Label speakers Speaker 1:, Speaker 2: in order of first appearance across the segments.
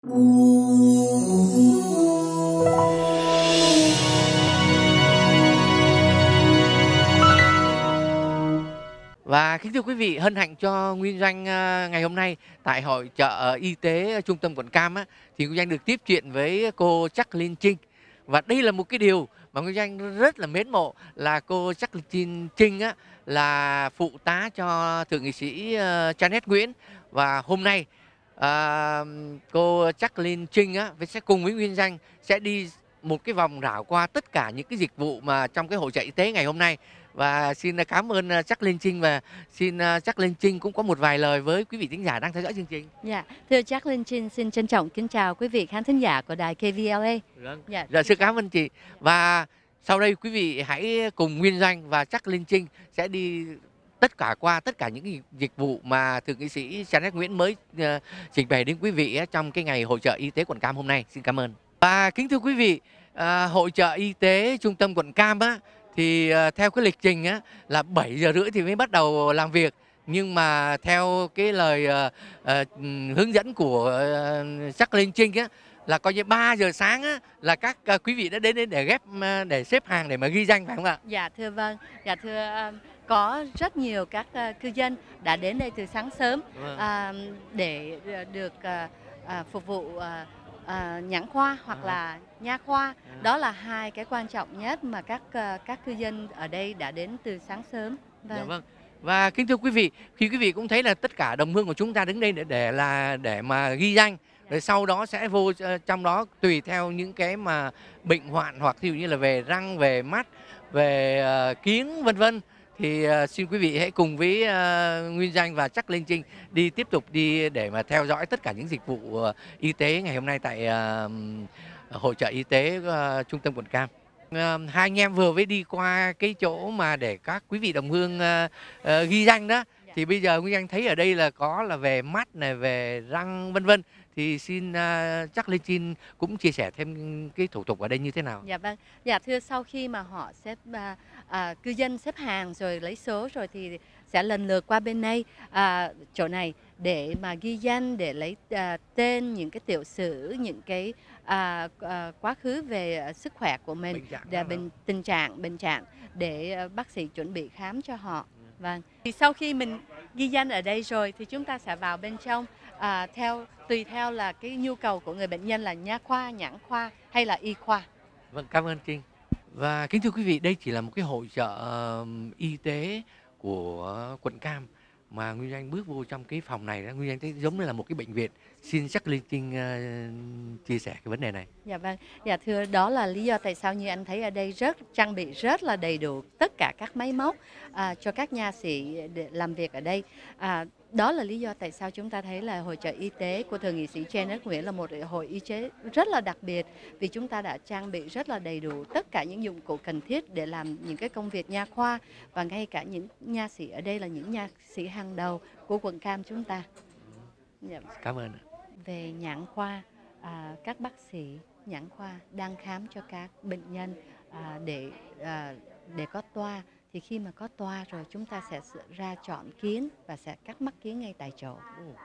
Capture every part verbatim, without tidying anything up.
Speaker 1: Và kính thưa quý vị, hân hạnh cho Nguyên Doanh ngày hôm nay tại hội chợ y tế trung tâm quận Cam á, thì Nguyên Doanh được tiếp chuyện với cô Jacqueline Trinh. Và đây là một cái điều mà Nguyên Doanh rất là mến mộ, là cô Jacqueline Trinh á, là phụ tá cho thượng nghị sĩ Janet Nguyễn. Và hôm nay à, cô Jacqueline Trinh á, sẽ cùng với Nguyên Doanh sẽ đi một cái vòng rảo qua tất cả những cái dịch vụ mà trong cái hội chợ y tế ngày hôm nay. Và xin cảm ơn Jacqueline Trinh, và xin Jacqueline Trinh cũng có một vài lời với quý vị thính giả đang theo dõi chương trình.
Speaker 2: Dạ, thưa Jacqueline Trinh, xin trân trọng kính chào quý vị khán thính giả của đài K V L A.
Speaker 1: Vâng. Dạ, dạ xin cảm ơn chị. Và sau đây quý vị hãy cùng Nguyên Doanh và Jacqueline Trinh sẽ đi tất cả qua tất cả những cái dịch vụ mà thượng nghị sĩ Janet Nguyễn mới uh, trình bày đến quý vị uh, trong cái ngày hội chợ y tế quận Cam hôm nay. Xin cảm ơn. Và kính thưa quý vị, uh, hội chợ y tế trung tâm quận Cam á, thì uh, theo cái lịch trình á, là bảy giờ rưỡi thì mới bắt đầu làm việc. Nhưng mà theo cái lời uh, uh, hướng dẫn của uh, Jacqueline Trinh á, là coi như ba giờ sáng á, là các uh, quý vị đã đến để ghép uh, để xếp hàng để mà ghi danh, phải không ạ?
Speaker 2: Dạ thưa vâng, dạ thưa uh, có rất nhiều các uh, cư dân đã đến đây từ sáng sớm uh, để được uh, uh, phục vụ uh, uh, nhãn khoa hoặc à. là nha khoa. À. Đó là hai cái quan trọng nhất mà các uh, các cư dân ở đây đã đến từ sáng sớm.
Speaker 1: Vâng. Dạ vâng. Và kính thưa quý vị, khi quý vị cũng thấy là tất cả đồng hương của chúng ta đứng đây để để là để mà ghi danh. Rồi sau đó sẽ vô trong đó tùy theo những cái mà bệnh hoạn, hoặc ví dụ như là về răng, về mắt, về uh, kiếng vân vân, thì uh, xin quý vị hãy cùng với uh, Nguyên Doanh và Jacqueline Trinh đi tiếp tục đi để mà theo dõi tất cả những dịch vụ uh, y tế ngày hôm nay tại uh, hội chợ y tế uh, trung tâm quận Cam. Uh, hai anh em vừa mới đi qua cái chỗ mà để các quý vị đồng hương uh, uh, ghi danh đó. Thì bây giờ Nguyên Anh thấy ở đây là có là về mắt này, về răng vân vân, thì xin uh, Jacqueline Trinh cũng chia sẻ thêm cái thủ tục ở đây như thế nào.
Speaker 2: Dạ vâng. Dạ thưa, sau khi mà họ xếp uh, uh, cư dân xếp hàng rồi lấy số rồi thì sẽ lần lượt qua bên đây uh, chỗ này để mà ghi danh, để lấy uh, tên, những cái tiểu sử, những cái uh, uh, quá khứ về uh, sức khỏe của mình,
Speaker 1: bệnh trạng,
Speaker 2: để bệnh, tình trạng bệnh trạng để uh, bác sĩ chuẩn bị khám cho họ. Vâng. Thì sau khi mình ghi danh ở đây rồi thì chúng ta sẽ vào bên trong à, theo tùy theo là cái nhu cầu của người bệnh nhân là nha khoa, nhãn khoa hay là y khoa.
Speaker 1: Vâng, cảm ơn Trinh. Và kính thưa quý vị, đây chỉ là một cái hội chợ uh, y tế của quận Cam, mà Nguyên Anh bước vô trong cái phòng này đó, Nguyên Anh thấy giống như là một cái bệnh viện. Xin Jacqueline Trinh uh, chia sẻ cái vấn đề này.
Speaker 2: Dạ vâng, dạ thưa, đó là lý do tại sao như anh thấy ở đây rất trang bị rất là đầy đủ tất cả các máy móc à, cho các nha sĩ để làm việc ở đây. À, đó là lý do tại sao chúng ta thấy là hội chợ y tế của thượng nghị sĩ Janet Nguyễn là một hội y tế rất là đặc biệt, vì chúng ta đã trang bị rất là đầy đủ tất cả những dụng cụ cần thiết để làm những cái công việc nha khoa, và ngay cả những nha sĩ ở đây là những nha sĩ hàng đầu của quận Cam chúng ta. Dạ.
Speaker 1: Cảm ơn.
Speaker 2: Về nhãn khoa, à, các bác sĩ nhãn khoa đang khám cho các bệnh nhân à, để à, để có toa. Thì khi mà có toa rồi chúng ta sẽ ra chọn kiến và sẽ cắt mắt kiến ngay tại chỗ.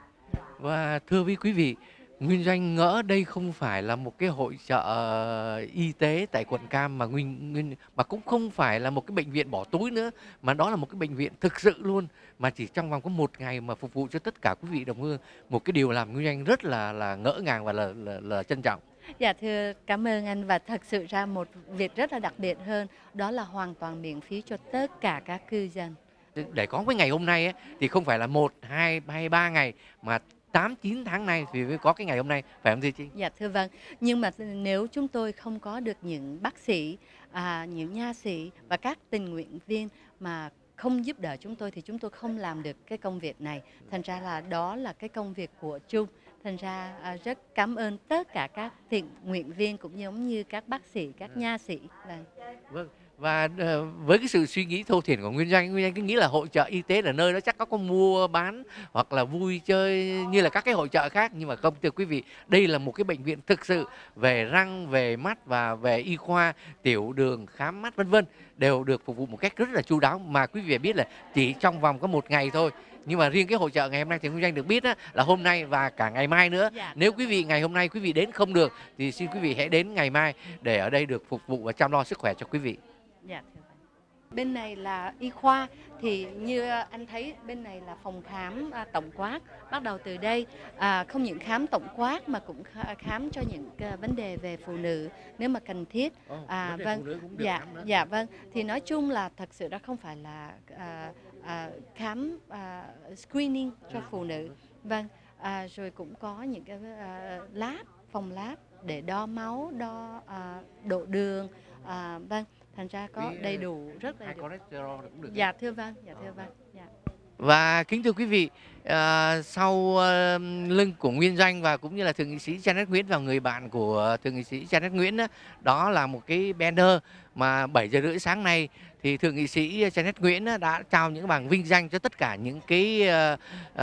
Speaker 1: Và thưa với quý vị, Nguyên Doanh ngỡ đây không phải là một cái hội chợ y tế tại quận Cam, mà Nguyên, Nguyên mà cũng không phải là một cái bệnh viện bỏ túi nữa, mà đó là một cái bệnh viện thực sự luôn, mà chỉ trong vòng có một ngày mà phục vụ cho tất cả quý vị đồng hương, một cái điều làm Nguyên Doanh rất là là ngỡ ngàng và là, là, là trân trọng.
Speaker 2: Dạ thưa, cảm ơn anh. Và thật sự ra một việc rất là đặc biệt hơn, đó là hoàn toàn miễn phí cho tất cả các cư dân.
Speaker 1: Để có cái ngày hôm nay ấy, thì không phải là một, hai, hay ba ngày, mà tám, chín tháng nay thì mới có cái ngày hôm nay, phải không thưa chị?
Speaker 2: Dạ thưa vâng, nhưng mà nếu chúng tôi không có được những bác sĩ, à, những nha sĩ và các tình nguyện viên mà không giúp đỡ chúng tôi thì chúng tôi không làm được cái công việc này. Thành ra là đó là cái công việc của chung. Thành ra à, rất cảm ơn tất cả các tình nguyện viên cũng giống như các bác sĩ, các nha sĩ. Vâng.
Speaker 1: Vâng. Và uh, với cái sự suy nghĩ thô thiển của Nguyên Doanh, Nguyên Doanh cứ nghĩ là hội chợ y tế là nơi đó chắc có có mua bán hoặc là vui chơi như là các cái hội chợ khác, nhưng mà không, thưa quý vị, đây là một cái bệnh viện thực sự về răng, về mắt và về y khoa, tiểu đường, khám mắt vân vân đều được phục vụ một cách rất là chu đáo. Mà quý vị biết là chỉ trong vòng có một ngày thôi Nhưng mà riêng cái hội chợ ngày hôm nay thì Nguyên Doanh được biết á, là hôm nay và cả ngày mai nữa.
Speaker 2: Dạ.
Speaker 1: Nếu quý vị ngày hôm nay quý vị đến không được thì xin quý vị hãy đến ngày mai để ở đây được phục vụ và chăm lo sức khỏe cho quý vị.
Speaker 2: Dạ. Bên này là y khoa, thì như anh thấy bên này là phòng khám à, tổng quát. Bắt đầu từ đây à, không những khám tổng quát mà cũng khám cho những à, vấn đề về phụ nữ nếu mà cần thiết. À, vâng, dạ, dạ vâng. Thì nói chung là thật sự đó không phải là à, à, khám à, screening cho phụ nữ. Vâng, à, rồi cũng có những cái à, lab, phòng lab để đo máu, đo à, độ đường, à, vâng. Thành ra có đầy đủ, rất đầy đủ. Dạ thưa vâng, dạ thưa vâng. Dạ.
Speaker 1: Và kính thưa quý vị, à, sau uh, lưng của Nguyên Doanh và cũng như là thượng nghị sĩ Janet Nguyễn và người bạn của thượng nghị sĩ Janet Nguyễn đó, đó là một cái banner mà bảy giờ rưỡi sáng nay thì thượng nghị sĩ Janet Nguyễn đã trao những bằng vinh danh cho tất cả những cái uh,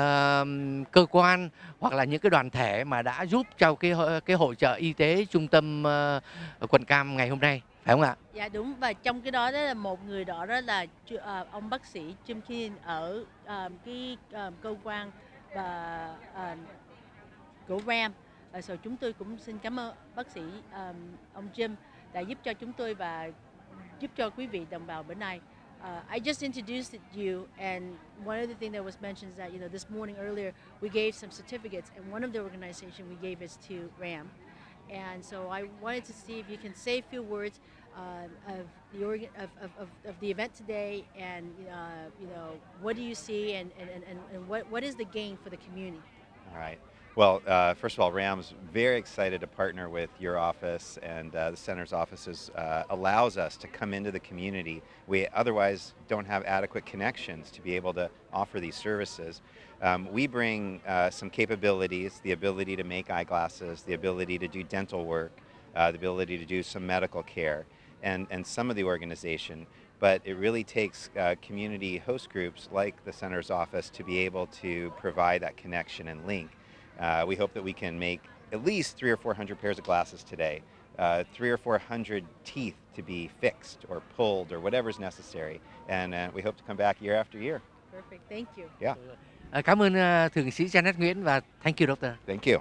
Speaker 1: uh, cơ quan hoặc là những cái đoàn thể mà đã giúp cho cái cái hội chợ y tế trung tâm uh, quận Cam ngày hôm nay. Phải không ạ?
Speaker 3: Dạ đúng, và trong cái đó đó là một người đó đó là uh, ông bác sĩ Jim Keen ở uh, cái uh, cơ quan và uh, của RAM. Uh, so chúng tôi cũng xin cảm ơn bác sĩ um, ông Jim đã giúp cho chúng tôi và giúp cho quý vị đồng bào bữa nay. Uh, I just introduced you, and one of the things that was mentioned is that, you know, this morning earlier we gave some certificates, and one of the organization we gave is to RAM. And so I wanted to see if you can say a few words uh, of the organ, of, of, of, of the event today, and uh, you know, what do you see, and, and, and, and what, what is the gain for the community?
Speaker 4: All right. Well, uh, first of all, RAM's very excited to partner with your office and uh, the center's offices. Uh, allows us to come into the community. We otherwise don't have adequate connections to be able to offer these services. Um, we bring uh, some capabilities, the ability to make eyeglasses, the ability to do dental work, uh, the ability to do some medical care, and, and some of the organization. But it really takes uh, community host groups like the center's office to be able to provide that connection and link. Uh, we hope that we can make at least three or four hundred pairs of glasses today, uh, three or four hundred teeth to be fixed or pulled or whatever's necessary, and uh, we hope to come back year after year.
Speaker 3: Perfect, thank you.
Speaker 4: Yeah.
Speaker 1: À, cảm ơn uh, thượng nghị sĩ Janet Nguyễn và thank you doctor.
Speaker 4: Thank you.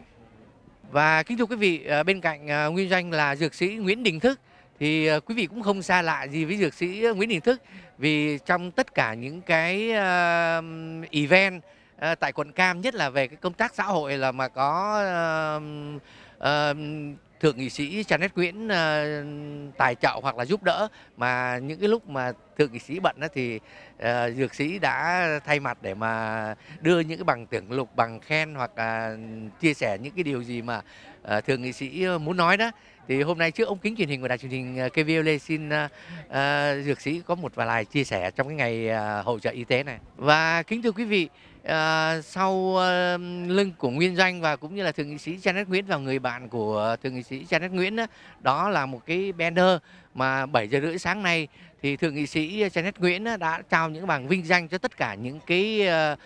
Speaker 1: Và kính thưa quý vị, uh, bên cạnh uh, Nguyên Doanh là dược sĩ Nguyễn Đình Thức, thì uh, quý vị cũng không xa lạ gì với dược sĩ Nguyễn Đình Thức, vì trong tất cả những cái uh, event À, tại quận Cam, nhất là về cái công tác xã hội là mà có uh, uh, thượng nghị sĩ Janet Nguyễn uh, tài trợ hoặc là giúp đỡ, mà những cái lúc mà thượng nghị sĩ bận đó thì uh, dược sĩ đã thay mặt để mà đưa những cái bằng tưởng lục, bằng khen hoặc là chia sẻ những cái điều gì mà uh, thượng nghị sĩ muốn nói đó. Thì hôm nay trước ống kính truyền hình của đài truyền hình ca vê o lờ xin uh, uh, dược sĩ có một vài lời chia sẻ trong cái ngày uh, hội chợ y tế này. Và kính thưa quý vị, uh, sau uh, lưng của Nguyên Doanh và cũng như là thượng nghị sĩ Janet Nguyễn và người bạn của thượng nghị sĩ Janet Nguyễn đó, đó là một cái banner mà bảy giờ rưỡi sáng nay thì thượng nghị sĩ Janet Nguyễn đã trao những bằng vinh danh cho tất cả những cái uh,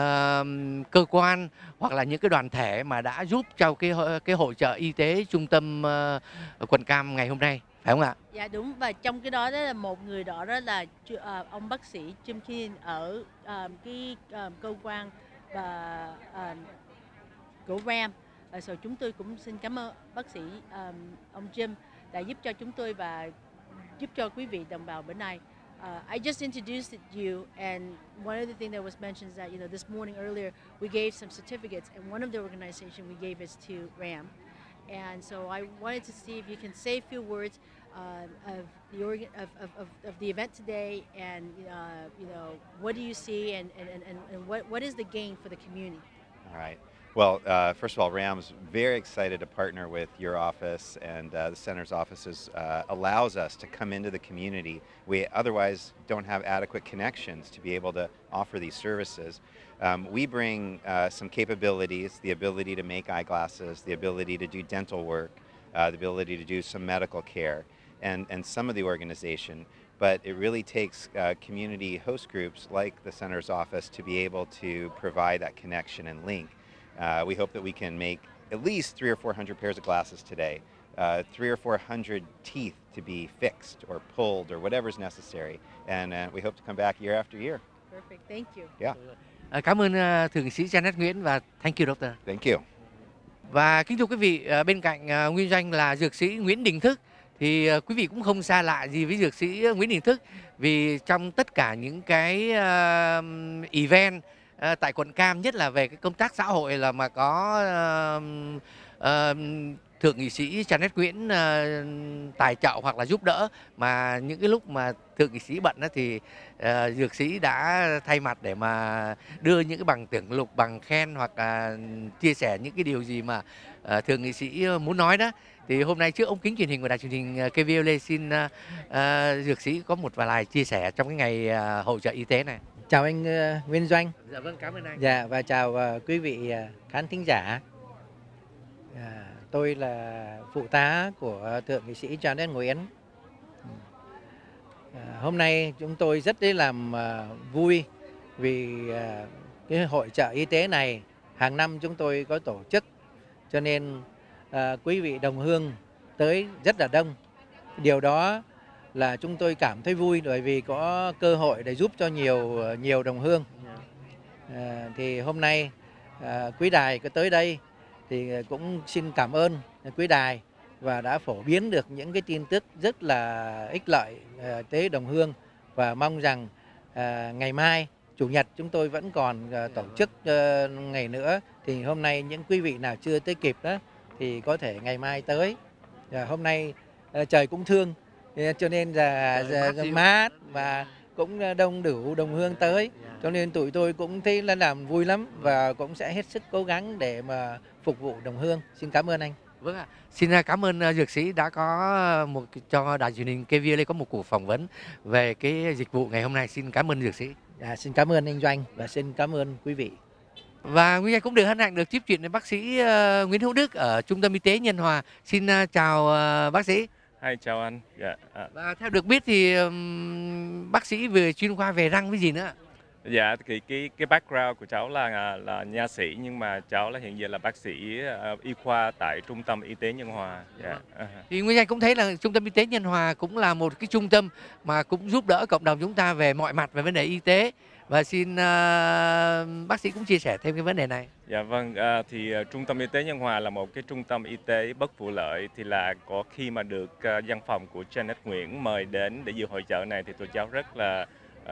Speaker 1: uh, cơ quan hoặc là những cái đoàn thể mà đã giúp cho cái cái hội chợ y tế trung tâm uh, quận Cam ngày hôm nay. Phải không ạ?
Speaker 3: Dạ đúng, và trong cái đó đó là một người đó đó là uh, ông bác sĩ Jim Keen ở uh, cái uh, cơ quan và uh, của RAM. Uh, so chúng tôi cũng xin cảm ơn bác sĩ um, ông Jim đã giúp cho chúng tôi và giúp cho quý vị đồng bào bữa nay. Uh, I just introduced you, and one of the things that was mentioned is that, you know, this morning earlier we gave some certificates, and one of the organization we gave is to RAM. And so I wanted to see if you can say a few words uh, of the organ, of, of, of, of the event today, and uh, you know, what do you see, and, and, and, and what, what is the gain for the community?
Speaker 4: All right. Well, uh, first of all, RAM's very excited to partner with your office and uh, the center's offices. Uh, allows us to come into the community. We otherwise don't have adequate connections to be able to offer these services. Um, we bring uh, some capabilities, the ability to make eyeglasses, the ability to do dental work, uh, the ability to do some medical care, and, and some of the organization. But it really takes uh, community host groups like the center's office to be able to provide that connection and link. Uh, we hope that we can make at least three or four hundred pairs of glasses today, uh, three or four hundred teeth to be fixed or pulled or whatever's necessary, and uh, we hope to come back year after year.
Speaker 3: Perfect, thank you.
Speaker 4: Yeah.
Speaker 1: À, cảm ơn uh, Thượng nghị sĩ Janet Nguyễn và thank you doctor.
Speaker 4: Thank you.
Speaker 1: Và kính thưa quý vị, uh, bên cạnh uh, nguyên doanh là dược sĩ Nguyễn Đình Thức thì uh, quý vị cũng không xa lạ gì với dược sĩ Nguyễn Đình Thức, vì trong tất cả những cái uh, event uh, tại quận Cam, nhất là về cái công tác xã hội là mà có uh, uh, Thượng nghị sĩ Janet Nguyễn uh, tài trợ hoặc là giúp đỡ, mà những cái lúc mà Thượng nghị sĩ bận đó thì uh, dược sĩ đã thay mặt để mà đưa những cái bằng tưởng lục, bằng khen hoặc là chia sẻ những cái điều gì mà uh, Thượng nghị sĩ muốn nói đó. Thì hôm nay trước ống kính truyền hình của đài truyền hình ca vê lờ xin uh, uh, dược sĩ có một vài lời chia sẻ trong cái ngày uh, hỗ trợ y tế này.
Speaker 5: Chào anh uh, Nguyên Doanh.
Speaker 1: Dạ vâng, cảm ơn anh.
Speaker 5: Dạ, và chào uh, quý vị uh, khán thính giả. Uh, tôi là phụ tá của Thượng nghị sĩ Janet Nguyễn. Uh, hôm nay chúng tôi rất đấy làm uh, vui vì uh, cái hội chợ y tế này hàng năm chúng tôi có tổ chức, cho nên uh, quý vị đồng hương tới rất là đông. Điều đó là chúng tôi cảm thấy vui bởi vì có cơ hội để giúp cho nhiều nhiều đồng hương. À, thì hôm nay à, quý đài có tới đây thì cũng xin cảm ơn quý đài và đã phổ biến được những cái tin tức rất là ích lợi à, tới đồng hương, và mong rằng à, ngày mai chủ nhật chúng tôi vẫn còn à, tổ chức à, ngày nữa, thì hôm nay những quý vị nào chưa tới kịp đó thì có thể ngày mai tới. À, hôm nay à, trời cũng thương, cho nên là mát, mát và cũng đông đủ đồng hương tới, cho nên tụi tôi cũng thấy là làm vui lắm và cũng sẽ hết sức cố gắng để mà phục vụ đồng hương. Xin cảm ơn anh.
Speaker 1: Vâng ạ. Xin cảm ơn dược sĩ đã có một cho đài truyền hình ca vê lờ có một cuộc phỏng vấn về cái dịch vụ ngày hôm nay. Xin cảm ơn dược sĩ.
Speaker 5: À, xin cảm ơn anh Doanh và xin cảm ơn quý vị.
Speaker 1: Và Nguyên Anh cũng được hân hạnh được tiếp chuyện với bác sĩ uh, Nguyễn Hữu Đức ở Trung tâm Y tế Nhân Hòa. Xin uh, chào uh, bác sĩ.
Speaker 6: Hi, chào anh. Dạ. À.
Speaker 1: Và theo được biết thì um, bác sĩ về chuyên khoa về răng với gì nữa?
Speaker 6: Dạ, thì cái cái background của cháu là là nha sĩ, nhưng mà cháu là hiện giờ là bác sĩ uh, y khoa tại Trung tâm Y tế Nhân Hòa. Dạ.
Speaker 1: Uh-huh. Thì Nguyên Anh cũng thấy là Trung tâm Y tế Nhân Hòa cũng là một cái trung tâm mà cũng giúp đỡ cộng đồng chúng ta về mọi mặt về vấn đề y tế. Và xin uh, bác sĩ cũng chia sẻ thêm cái vấn đề này.
Speaker 6: Dạ vâng, à, thì uh, Trung tâm Y tế Nhân Hòa là một cái trung tâm y tế bất vụ lợi. Thì là có khi mà được uh, văn phòng của Janet Nguyễn mời đến để dự hội chợ này thì tụi cháu rất là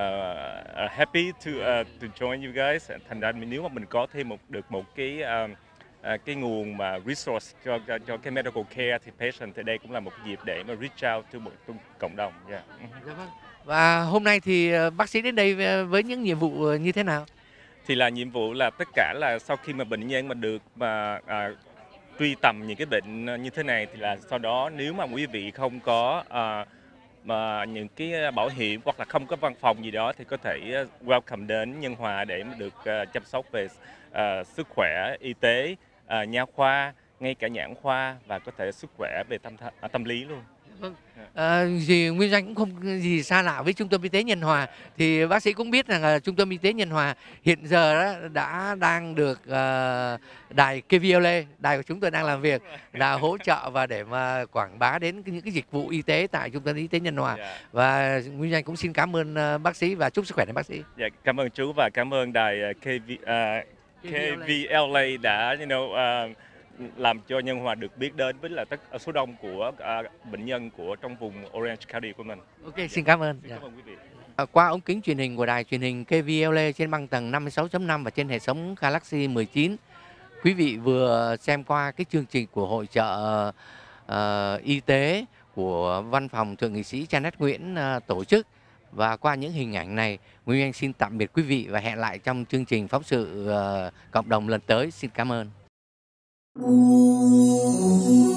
Speaker 6: uh, happy to uh, to join you guys. Thành ra nếu mà mình có thêm một được một cái uh, uh, cái nguồn mà resource cho cho, cho cái medical care thì patient, thì đây cũng là một dịp để mà reach out to một cộng đồng. Yeah.
Speaker 1: Dạ vâng. Và hôm nay thì bác sĩ đến đây với những nhiệm vụ như thế nào?
Speaker 6: Thì là nhiệm vụ là tất cả là sau khi mà bệnh nhân mà được mà à, truy tầm những cái bệnh như thế này, thì là sau đó nếu mà quý vị không có à, mà những cái bảo hiểm hoặc là không có văn phòng gì đó thì có thể welcome đến Nhân Hòa để mà được uh, chăm sóc về uh, sức khỏe, y tế, uh, nha khoa, ngay cả nhãn khoa, và có thể sức khỏe về tâm th- tâm lý luôn.
Speaker 1: Vâng. À, gì Nguyên Doanh cũng không gì xa lạ với Trung tâm Y tế Nhân Hòa. Thì bác sĩ cũng biết rằng là Trung tâm Y tế Nhân Hòa hiện giờ đó đã đang được uh, đài ca vê lờ, đài của chúng tôi đang làm việc là hỗ trợ và để mà quảng bá đến những cái dịch vụ y tế tại Trung tâm Y tế Nhân Hòa.
Speaker 6: Yeah.
Speaker 1: Và Nguyên Doanh cũng xin cảm ơn uh, bác sĩ và chúc sức khỏe đến bác sĩ.
Speaker 6: Yeah, cảm ơn chú và cảm ơn đài ca vê, uh, ca vê lờ đã you know, uh, làm cho Nhân Hòa được biết đến với là tất số đông của uh, bệnh nhân của trong vùng Orange County của mình.
Speaker 1: Ok, xin cảm ơn.
Speaker 6: Xin cảm ơn quý vị.
Speaker 1: À, qua ống kính truyền hình của đài truyền hình ca vê lờ trên băng tầng năm mươi sáu chấm năm và trên hệ thống Galaxy mười chín, quý vị vừa xem qua cái chương trình của hội chợ uh, y tế của văn phòng Thượng nghị sĩ Janet Nguyễn uh, tổ chức. Và qua những hình ảnh này, Nguyên Anh xin tạm biệt quý vị và hẹn lại trong chương trình phóng sự uh, cộng đồng lần tới. Xin cảm ơn. Thank you.